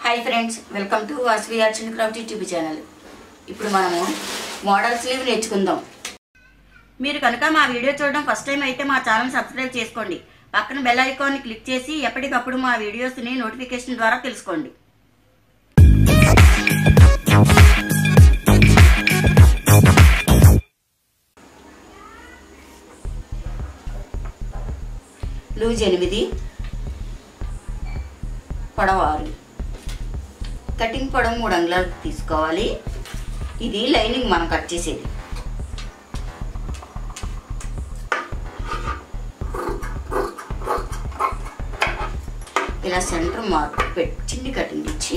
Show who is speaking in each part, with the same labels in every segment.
Speaker 1: Hi friends, welcome to Vasavi arts and craft YouTube channel. ఇప్పుడు మనము model slew నేర్చుకుందాం. మీరు కనుక మా వీడియో చూడడం ఫస్ట్ టైం అయితే మా ఛానల్ సబ్స్క్రైబ్ చేసుకోండి. పక్కన బెల్ ఐకాన్ని క్లిక్ చేసి ఎప్పటికప్పుడు మా వీడియోస్ని నోటిఫికేషన్ ద్వారా తెలుసుకోండి. లూజ్ 8, పొడవు 6. కటింగ్ పొడవు 3 అంగుళాలు తీసుకోవాలి. ఇది లైనింగ్ మనం కట్ చేసేది. ఇలా సెంటర్ మార్క్ పెట్టి చిన్ని కటింగ్ ఇచ్చి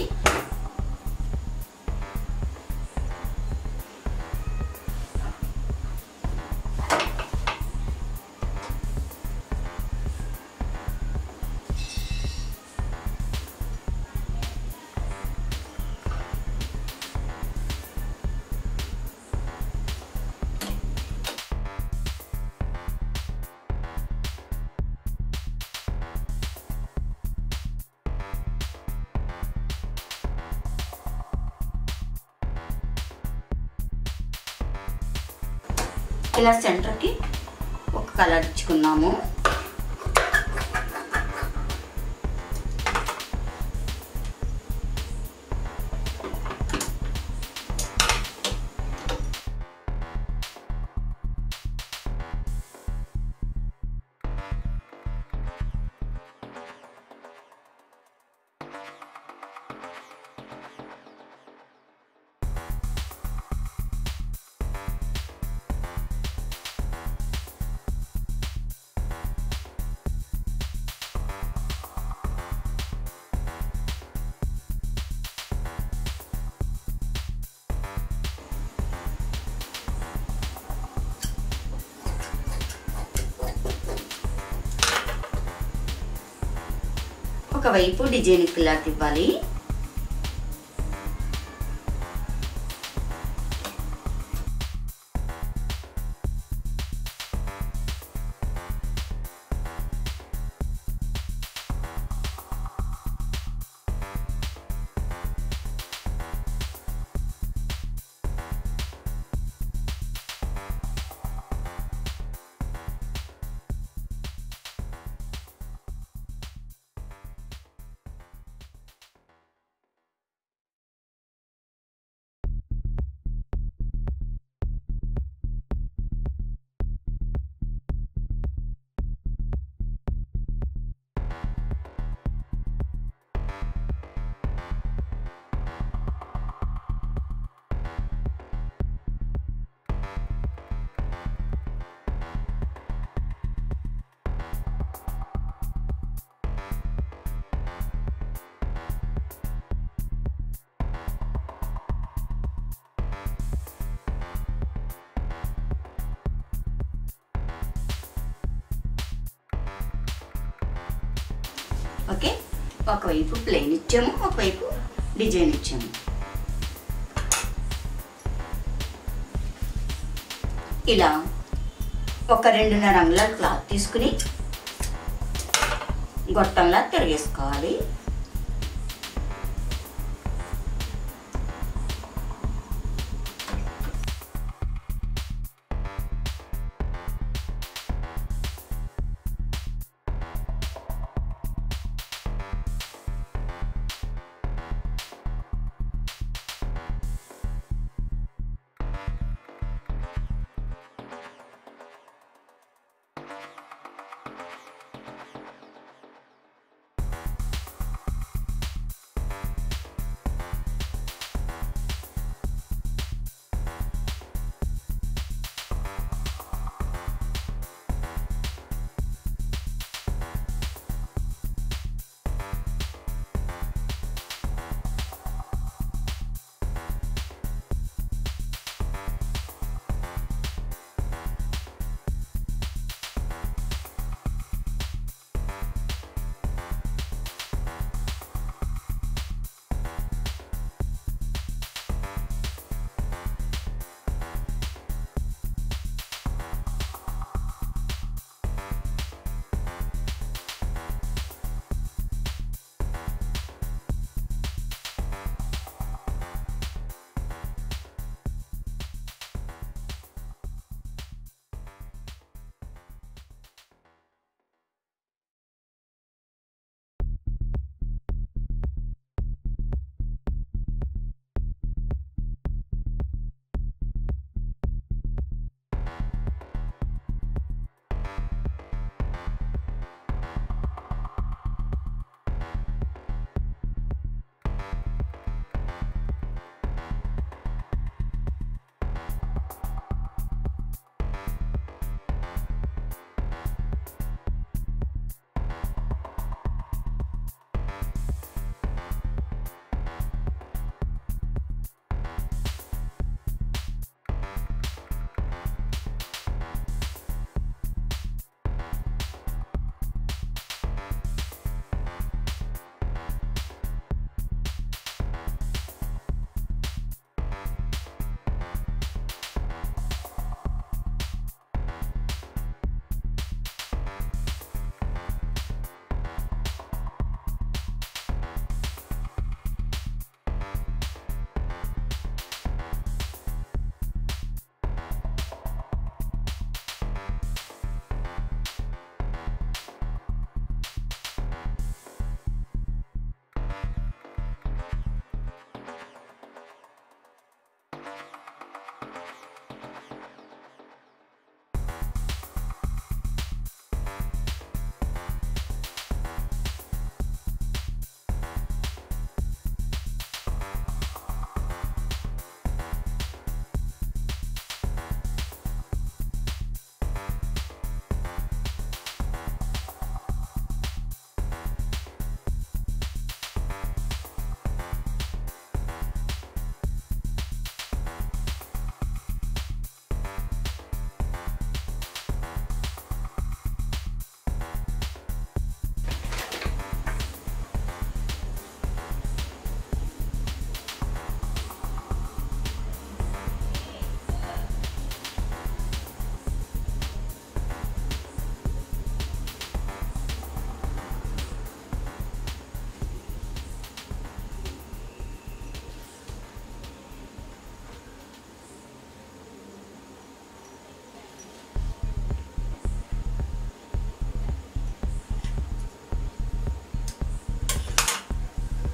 Speaker 1: ఇలా సెంటర్కి ఒక కలర్ ఇచ్చుకున్నాము. ఒకవైపు డిజైన్ క్లాత్ ఇవ్వాలి. ఓకే, ఒకవైపు ప్లెయిన్ ఇచ్చాము, ఒకవైపు డిజైన్ ఇచ్చాము. ఇలా ఒక 2.5 అంగుళాల క్లాత్ తీసుకుని గొట్టంలా తిరిగేసుకోవాలి.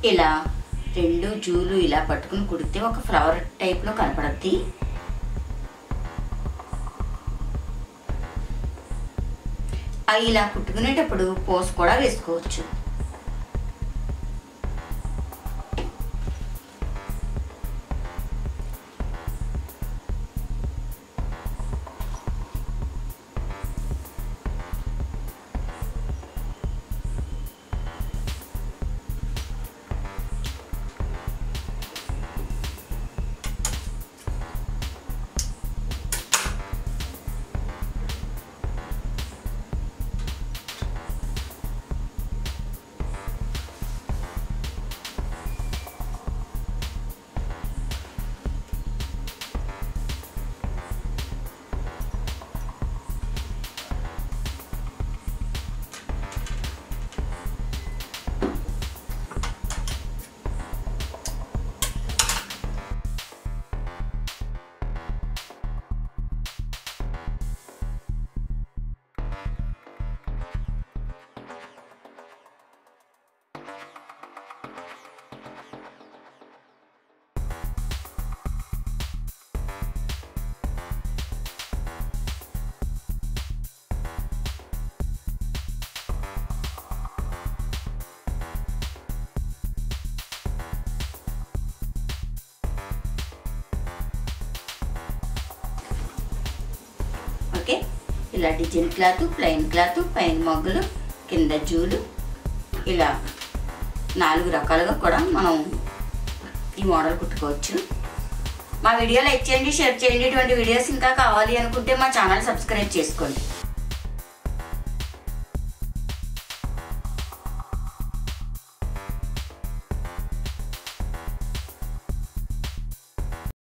Speaker 1: ఇలా 2 జూలు ఇలా పట్టుకుని కుడితే ఒక ఫ్లవర్ టైప్లో కనపడుద్ది. అవి ఇలా కుట్టుకునేటప్పుడు పోస్ కూడా వేసుకోవచ్చు. ఓకే, ఇలా డిజైన్ క్లాత్, ప్లెయిన్ క్లాత్, పైన మొగ్గలు, కింద జూలు, ఇలా 4 రకాలుగా కూడా మనం ఈ మోడల్ కుట్టుకోవచ్చు. మా వీడియో లైక్ చేయండి, షేర్ చేయండి. ఇటువంటి వీడియోస్ ఇంకా కావాలి అనుకుంటే మా ఛానల్ సబ్స్క్రైబ్ చేసుకోండి.